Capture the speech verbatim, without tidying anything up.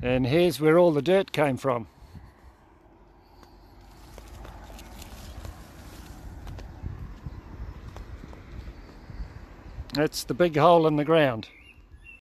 And here's where all the dirt came from. That's the big hole in the ground.